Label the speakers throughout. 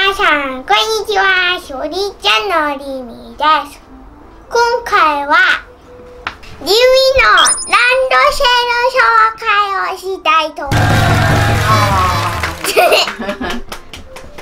Speaker 1: 皆さん、こんにちは。しょりちゃんのりみです。今回は、りみのランドセル紹介をしたいと思います。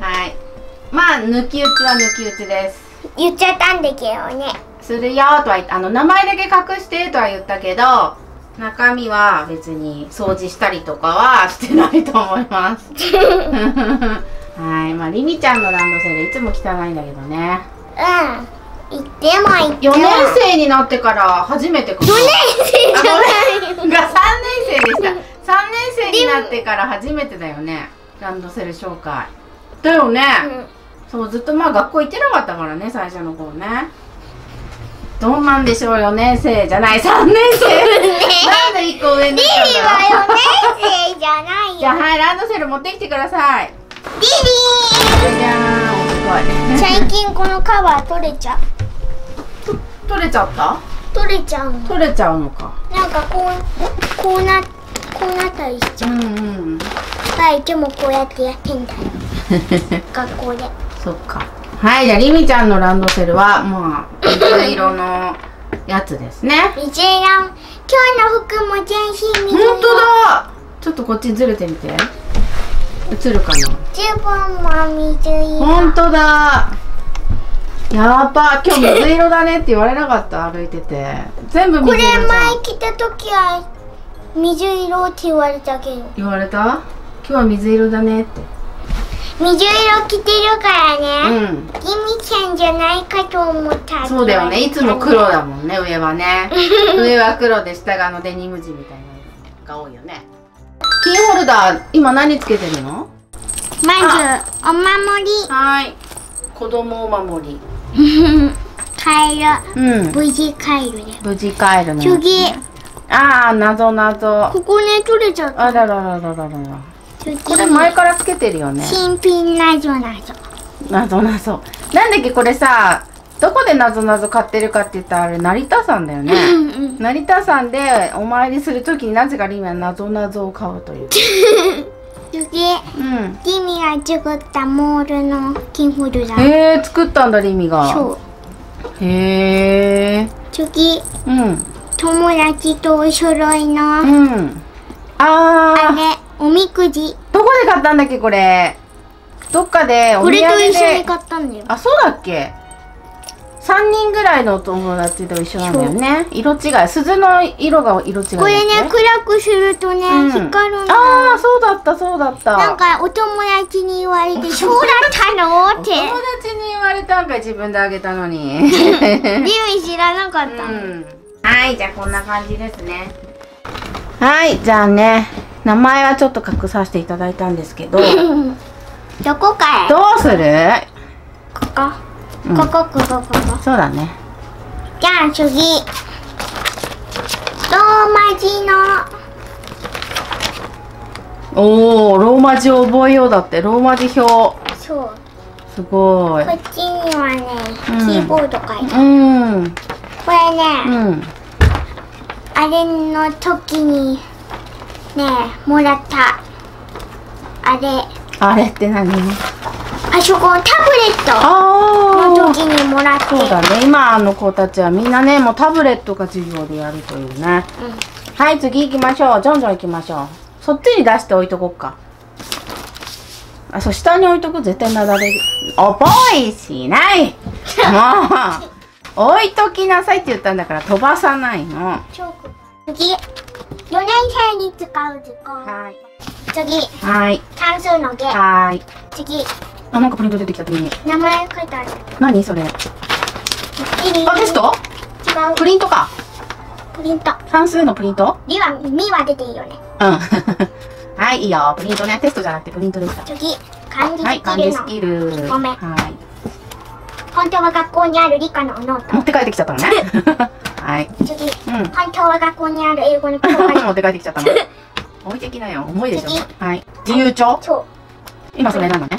Speaker 2: はい。まあ、抜き打ちは抜き打ちです。
Speaker 1: 言っちゃったんだけどね。
Speaker 2: するよとは言って、名前だけ隠してとは言ったけど、中身は別に掃除したりとかはしてないと思います。はい、まありみちゃんのランドセルいつも汚いんだけどね。
Speaker 1: うん。言っても言っても。
Speaker 2: 4年生になってから初めてかな。4
Speaker 1: 年生じゃない
Speaker 2: が3年生でした。3年生になってから初めてだよね。ランドセル紹介。だよね。そう、ずっとまあ学校行ってなかったからね、最初の頃ね。どうなんでしょう、4年生じゃない、3年生。なんで1個上になったんだろう。
Speaker 1: リリは4年生じゃないよ。
Speaker 2: じゃあ、はい、ランドセル持ってきてください。
Speaker 1: リリー。
Speaker 2: じゃーん、
Speaker 1: 最近このカバー取れちゃう。
Speaker 2: 取れちゃった？
Speaker 1: 取れちゃうの。
Speaker 2: 取れちゃうのか。
Speaker 1: なんかこうなったりしちゃう。はい、いつもこうやってやってんだよ。学校で。そっか。
Speaker 2: はい、じゃありみちゃんのランドセルはまあ水色のやつですね。
Speaker 1: 水色。今日の服も全身水色。
Speaker 2: 本当だ。ちょっとこっちずれてみて。映るかな。
Speaker 1: ズボンも水色。
Speaker 2: 本当だ。やば、今日水色だねって言われなかった、歩いてて。全部水色じゃん。
Speaker 1: これ前来た時は水色って言われたけど。
Speaker 2: 言われた？今日は水色だねって。
Speaker 1: 水色着てるからね。
Speaker 2: うん。
Speaker 1: りみちゃんじゃないかと思った。
Speaker 2: そうだよね。いつも黒だもんね、上はね。上は黒で下がデニム地みたいなのが多いよね。キーホルダー、今何つけてるの？
Speaker 1: まずお守り。
Speaker 2: はい。子供お守り。
Speaker 1: カエル。
Speaker 2: うん。
Speaker 1: 無事カエルで。
Speaker 2: 無事帰るね。
Speaker 1: 次。
Speaker 2: ああ、謎謎。
Speaker 1: ここね、取れちゃった。
Speaker 2: あらららららら。
Speaker 1: 次。
Speaker 2: これ前からつけてるよね。
Speaker 1: 新品なぞなぞ。
Speaker 2: 謎謎。なんだっけこれさ、どこで謎謎買ってるかって言ったらあれ成田山だよね。成田山でお参りするときになぜかリミは謎謎を買うという。
Speaker 1: 次。リミが作ったモールのキーホルダー。
Speaker 2: へえ、作ったんだリミが。
Speaker 1: そう。
Speaker 2: へえ。
Speaker 1: 次。友達とお揃いの。あれ、おみくじ。
Speaker 2: どこで買ったんだっけこれ。どっかでお土産で。
Speaker 1: これと一緒に買ったんだよ。
Speaker 2: あ、そうだっけ。3人ぐらいのお友達と一緒なんだよね。色違い。鈴の色が色違い。
Speaker 1: これね、暗くするとね、光るんだ。
Speaker 2: ああ、そうだったそうだった。
Speaker 1: なんかお友達に言われて、そうだったのって。
Speaker 2: お友達に言われたんか自分であげたのに。
Speaker 1: リミ知らなかった。
Speaker 2: はい、じゃあこんな感じですね。はい、じゃあね、名前はちょっと隠させていただいたんですけど。
Speaker 1: どこかへ。
Speaker 2: どうする？
Speaker 1: ここ。ここ。
Speaker 2: そうだね。
Speaker 1: じゃあ次。ローマ字の。
Speaker 2: おー、ローマ字を覚えようだって。ローマ字表。
Speaker 1: そう。
Speaker 2: すごい。
Speaker 1: こっちにはね、キーボード書いてある。これね、あれの時にね、もらった。あれ。
Speaker 2: あれって何？
Speaker 1: あそこタブレットの時にもらって。
Speaker 2: そうだね。今の子たちはみんなね、もうタブレットが授業でやるというね。はい、次行きましょう。ジョンジョン行きましょう。そっちに出して置いとこっか。あ、そう、下に置いとく。絶対なだれる。覚えしない。もう、置いときなさいって言ったんだから飛ばさないの。
Speaker 1: 次。4年生に使う図工。
Speaker 2: はい。
Speaker 1: 次。
Speaker 2: はい。
Speaker 1: 算数の下。
Speaker 2: はい。
Speaker 1: 次。
Speaker 2: あ、なんかプリント出てきた時に。
Speaker 1: 名前書いてある。
Speaker 2: 何それ？あ、テスト？
Speaker 1: 違う。
Speaker 2: プリントか。
Speaker 1: プリント。
Speaker 2: 算数のプリント？
Speaker 1: ミは出ていいよね。
Speaker 2: はい、いいよ。プリントね。テストじゃなくてプリントでした。
Speaker 1: 次。漢字
Speaker 2: はい、漢字スキル。
Speaker 1: ごめん。
Speaker 2: はい。
Speaker 1: 本当は学校にある理科のノート。
Speaker 2: 持って帰ってきちゃったのね。はい。
Speaker 1: 次。本当は学校にある英語の教科書。
Speaker 2: 持って帰ってきちゃったの。置いてきなよ。重いでしょ。はい。自由帳。
Speaker 1: そう。
Speaker 2: 今それなのね。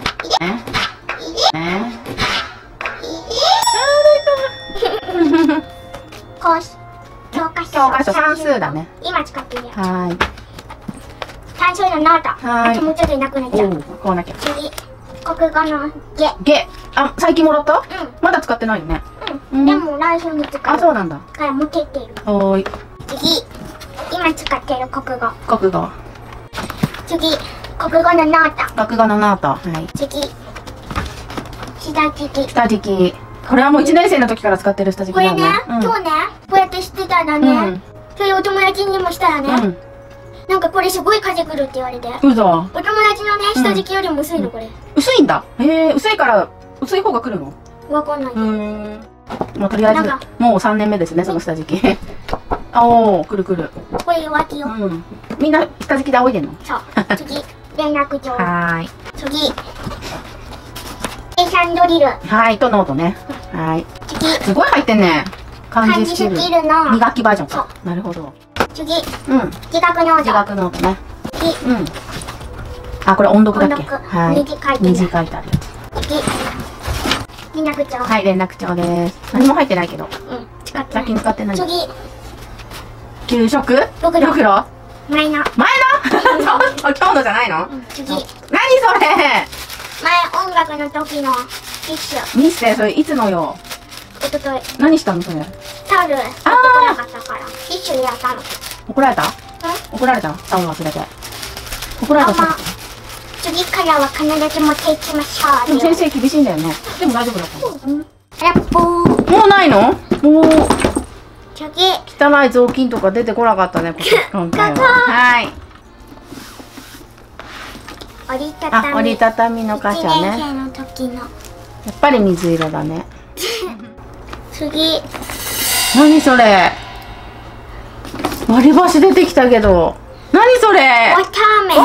Speaker 1: 教科書。
Speaker 2: 教科書算数だね。
Speaker 1: 今使ってるよ。
Speaker 2: はい。
Speaker 1: 算数のノート。
Speaker 2: はい。
Speaker 1: あともうちょっといなくなっちゃう。
Speaker 2: こうなきゃ。
Speaker 1: 次。 国語の
Speaker 2: ゲ。あ、最近もらった？まだ使ってないよね。
Speaker 1: でも来週に使う。
Speaker 2: あ、そうなんだ。
Speaker 1: から持ってってる。
Speaker 2: おーい。
Speaker 1: 次、今使ってる国語。
Speaker 2: 国語。
Speaker 1: 次、国語のノート。
Speaker 2: 国語のノート。はい。
Speaker 1: 次、下敷き。
Speaker 2: 下敷き。これはもう1年生の時から使ってる下敷きだね。
Speaker 1: 今日ね、こうやってしてたらね、それお友達にもしたらね、なんかこれすごい風来るって言われて。
Speaker 2: うそ。
Speaker 1: お友達のね、下敷きよりも薄いのこれ。薄
Speaker 2: いんだ。へえ、薄いから薄い方が来るの？
Speaker 1: わかんない。
Speaker 2: もうとりあえずもう3年目ですね、その下敷き。おお、来る来る。
Speaker 1: これ浮気よ。
Speaker 2: みんな下敷きで仰いでんの？
Speaker 1: そう。次、連絡帳。
Speaker 2: はーい。
Speaker 1: 次、計算ドリル。
Speaker 2: はい、とノートね。はい。
Speaker 1: 次、
Speaker 2: すごい入ってんね。漢字スキル
Speaker 1: の
Speaker 2: 2学期バージョンか。なるほど。
Speaker 1: 次、自学ノート。
Speaker 2: 自学ノートね。
Speaker 1: 次、
Speaker 2: あ、これ音読だっけ？はい。
Speaker 1: 虹
Speaker 2: 書いてあるやつ。
Speaker 1: 次、連絡帳。
Speaker 2: はい、連絡帳です。何も入ってないけど。最近使ってない。 次、給食？
Speaker 1: ろくろ。前の。
Speaker 2: 今日のじゃないの？
Speaker 1: 次。
Speaker 2: 何それ？
Speaker 1: 前音楽の時のティッシュ。
Speaker 2: 見せて、それいつのよ？
Speaker 1: おととい。
Speaker 2: 何したのそれ？
Speaker 1: タオル。ああ。なかったから。ティッシュでやったの。
Speaker 2: 怒られた？怒られた？タオル忘れて。怒られた？
Speaker 1: 次からは必ず持っていきましょう。
Speaker 2: 先生厳しいんだよね。でも大丈夫だった。もうないの？もう。
Speaker 1: 次。
Speaker 2: 汚い雑巾とか出てこなかったね、今回は。はい。折りたたみの箇所ね。
Speaker 1: 1年生の時の。
Speaker 2: やっぱり水色だね。
Speaker 1: 次。
Speaker 2: 何それ？割り箸出てきたけど。何それ？
Speaker 1: わたあめ。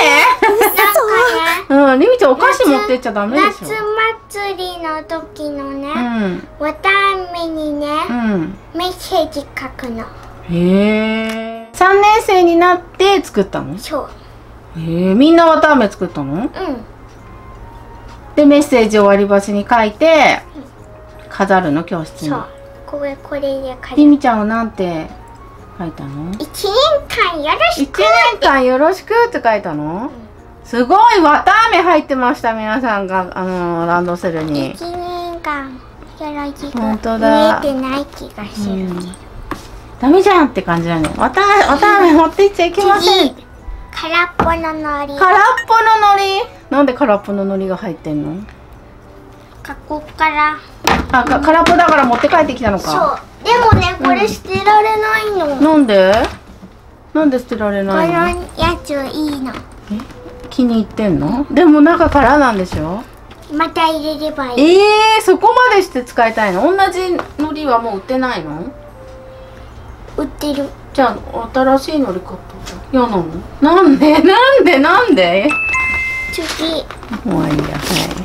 Speaker 2: りみちゃんお菓子持ってっちゃダメでしょ。
Speaker 1: 夏祭りの時のね、わたあめにね、メッセージ書くの。
Speaker 2: へえ。3年生になって作ったの？
Speaker 1: そう。
Speaker 2: へえ、みんなわたあめ作ったの？でメッセージを割り箸に書いて飾るの教室に。
Speaker 1: そう。これで書いて。
Speaker 2: りみちゃんはなんて書いたの
Speaker 1: ？1年間よろしく。
Speaker 2: 1年間よろしくって書いたの？すごいわたあめ入ってました、皆さんがランドセルに。
Speaker 1: 1年間よろしく。
Speaker 2: 本当だ。
Speaker 1: 見えてない気がする。
Speaker 2: ダメじゃんって感じだね。わたあめ持っていっちゃいけません。
Speaker 1: 空っぽののり。
Speaker 2: 空っぽののり？なんで空っぽののりが入ってんの？
Speaker 1: ここから。
Speaker 2: 空っぽだから持って帰ってきたのか。
Speaker 1: そう。でもね、これ捨てられないの。
Speaker 2: なんで？なんで捨てられないの？
Speaker 1: このやついいの。
Speaker 2: 気に入ってんの？でも中からなんでしょ？
Speaker 1: また入れればいい。
Speaker 2: そこまでして使いたいの？同じのりはもう売ってないの？
Speaker 1: 売ってる。
Speaker 2: じゃあ新しいのり買ったじゃん。嫌なの？なんで？
Speaker 1: 次。
Speaker 2: もういいや。はい。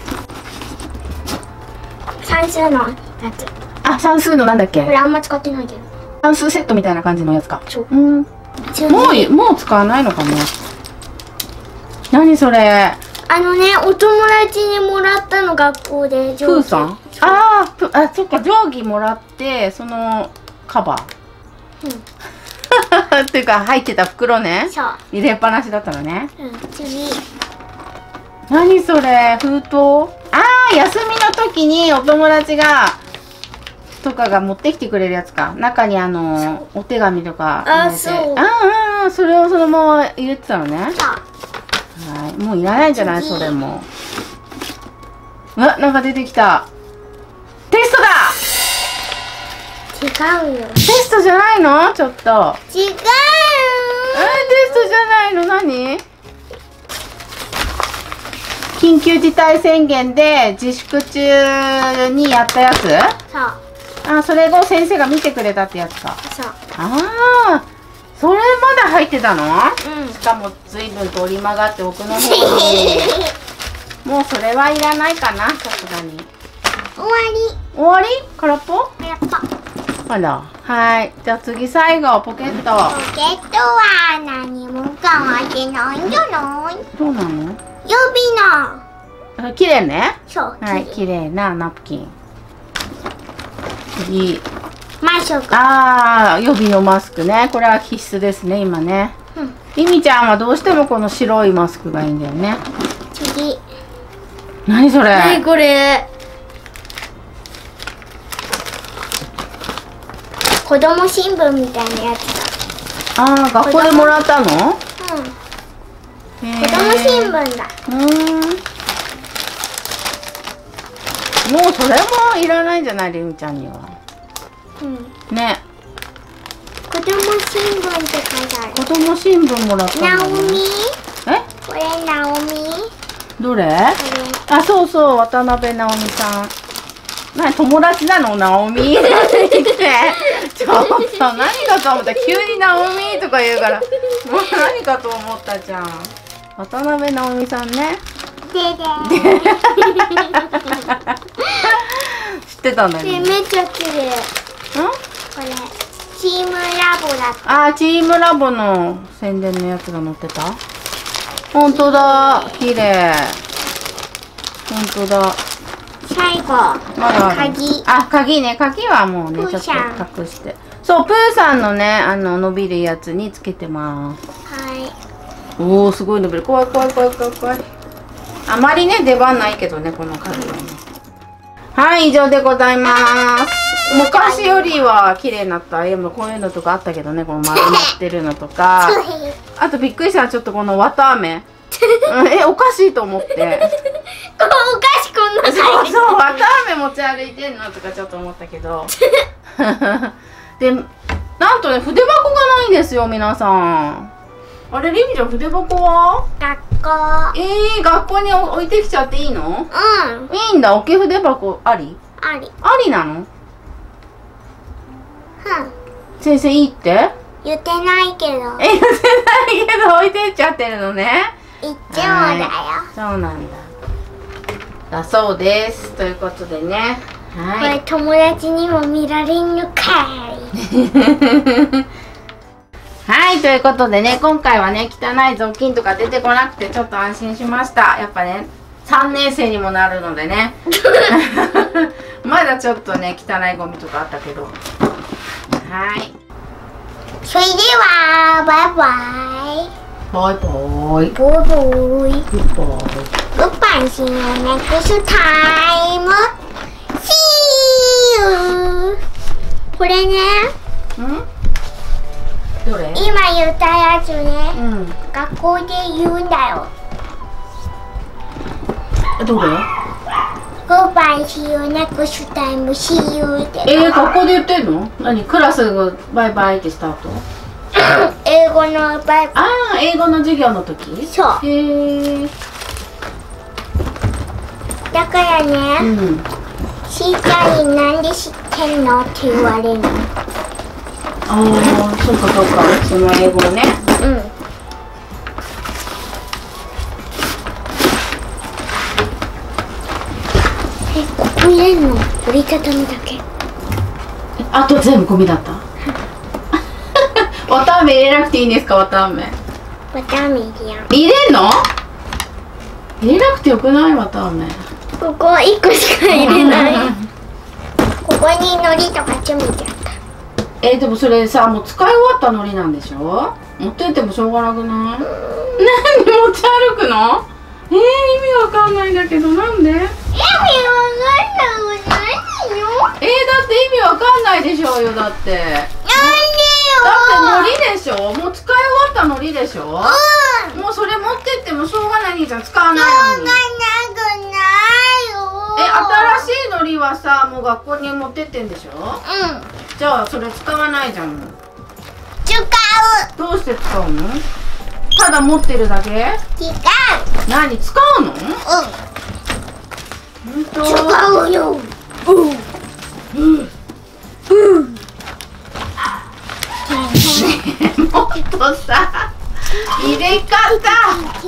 Speaker 1: 算数のやつ。
Speaker 2: あ、算数のなんだっけ？
Speaker 1: これあんま使ってないけど。
Speaker 2: 算数セットみたいな感じのやつか。
Speaker 1: そう。
Speaker 2: もう使わないのかな？何それ？
Speaker 1: お友達にもらったの、学校で。
Speaker 2: プーさん？そっか、定規もらってそのカバーっていうか入ってた袋ね。
Speaker 1: そう。
Speaker 2: 入れっぱなしだったのね。
Speaker 1: 次。
Speaker 2: 何それ？封筒？休みの時にお友達とかが持ってきてくれるやつか。中にお手紙とか入れて。それをそのまま入れてたのね。はい、もういらないんじゃない？それも。なんか出てきた。テストだ。
Speaker 1: 違うよ。
Speaker 2: テストじゃないの？ちょっと。
Speaker 1: 違う。
Speaker 2: テストじゃないの？何？緊急事態宣言で自粛中にやったやつ？そう。それを先生が見てくれたってやつか。
Speaker 1: そう。
Speaker 2: それまだ入ってたの？しかも随分と折り曲がって奥の方に。もうそれはいらないかな、さすがに。終わり？空っぽ？ 空っぽ。はい。じゃあ次最後、ポケット。
Speaker 1: ポケットは何も変わってないんじゃない？
Speaker 2: どうなの？
Speaker 1: 予備の。
Speaker 2: 綺麗ね。
Speaker 1: そう。
Speaker 2: はい、綺麗なナプキン。次。
Speaker 1: マスク。
Speaker 2: 予備のマスクね。これは必須ですね、今ね。りみちゃんはどうしてもこの白いマスクがいいんだよね。
Speaker 1: 次。
Speaker 2: 何それ。
Speaker 1: 何これ。子供新聞みたいなやつだ。
Speaker 2: ああ、学校でもらったの？
Speaker 1: うん。子供新聞だ。
Speaker 2: もうそれもいらないんじゃない、りみちゃんには。
Speaker 1: うん。
Speaker 2: ね。
Speaker 1: 子供新聞って書いてある。
Speaker 2: 子供新聞もらったの。
Speaker 1: ナオミ？え？これナオミ？
Speaker 2: どれ？あ、そうそう、渡辺直美さん。何、友達なの、直美？ちょっと何かと思った、急に直美とか言うから、もう何かと思ったじゃん。渡辺直美さんね。知ってたんだよね。
Speaker 1: めっちゃ綺麗。これチームラボだった。
Speaker 2: あ、チームラボの宣伝のやつが載ってた。本当だ、綺麗。本当だ。
Speaker 1: 最後、
Speaker 2: まだ
Speaker 1: 鍵。
Speaker 2: あ、鍵ね、鍵はもうね、ちょっと隠して。そう、プーさんのね、伸びるやつにつけてます。
Speaker 1: はい。
Speaker 2: おお、すごい伸びる。怖い怖い怖い怖い怖い。あまりね、出番ないけどね、この鍵はね。はい、以上でございます。昔よりは綺麗になった。こういうのとかあったけどね、この丸まってるのとか。あとびっくりしたのはちょっとこの綿あめ。おかしいと思って。
Speaker 1: お菓子こんな。
Speaker 2: そうそう、綿あめ持ち歩いてんのとかちょっと思ったけど。で、なんとね、筆箱がないんですよ、皆さん。あれ、りみちゃん、筆箱は？
Speaker 1: 学校。
Speaker 2: 学校に置いてきちゃっていいの？
Speaker 1: うん。
Speaker 2: いいんだ、置き筆箱あり？
Speaker 1: あり。
Speaker 2: ありなの？
Speaker 1: うん。
Speaker 2: 先生いいって？
Speaker 1: 言ってないけど。
Speaker 2: 言ってないけど置いてっちゃってるのね。
Speaker 1: いっちゃうだよ。
Speaker 2: そうなんだ。だそうです。ということでね。はい。
Speaker 1: これ友達にも見られんのかい。
Speaker 2: はい、ということでね、今回はね、汚い雑巾とか出てこなくてちょっと安心しました。やっぱね、3年生にもなるのでね。まだちょっとね、汚いゴミとかあったけど。はい。
Speaker 1: それでは、バイバイ。
Speaker 2: バイバイ。
Speaker 1: バイバイ。
Speaker 2: グッバイ。
Speaker 1: Goodbye. See you next time. See you. これね。
Speaker 2: どれ？
Speaker 1: 今言ったやつね。学校で言うんだよ。
Speaker 2: どれ？
Speaker 1: Goodbye. See you next time. See you って。
Speaker 2: 学校で言ってんの？何？クラスがバイバイってスタート？
Speaker 1: 英語のバイバイ。
Speaker 2: ああ、英語の授業の時？
Speaker 1: そう。
Speaker 2: へえ。
Speaker 1: だからね、しーちゃんになんで知ってんのって言われるの。
Speaker 2: ああ、そうかそうか、その英語ね。
Speaker 1: ここ入れんの？折りたたみだけ。
Speaker 2: あと全部ゴミだった。わたあめ入れなくていいんですか、わたあめ。
Speaker 1: わたあめ入れやん。
Speaker 2: 入れんの？入れなくてよくない？わたあめ。
Speaker 1: ここ1個しか入れない。ここに海苔とか詰めちゃった。
Speaker 2: でもそれさ、もう使い終わった海苔なんでしょ？持ってってもしょうがなくない？何持ち歩くの？意味わかんないんだけど、なんで？意味わかんない
Speaker 1: の？
Speaker 2: だって意味わかんないでしょうよ、だって。なんでよ。だって海苔でしょ？もう使い終わった海苔でしょ？もうそれ持ってってもしょうがないじゃん、使わないのに。しょうがなくないよ。新しい海苔はさ、もう学校に持ってってんでしょ？じゃあそれ使わないじゃん。
Speaker 1: 使う。
Speaker 2: どうして使うの？ただ持ってるだけ？違う。何使うの？本当？
Speaker 1: 使うよ。
Speaker 2: もっとさ、入れ方。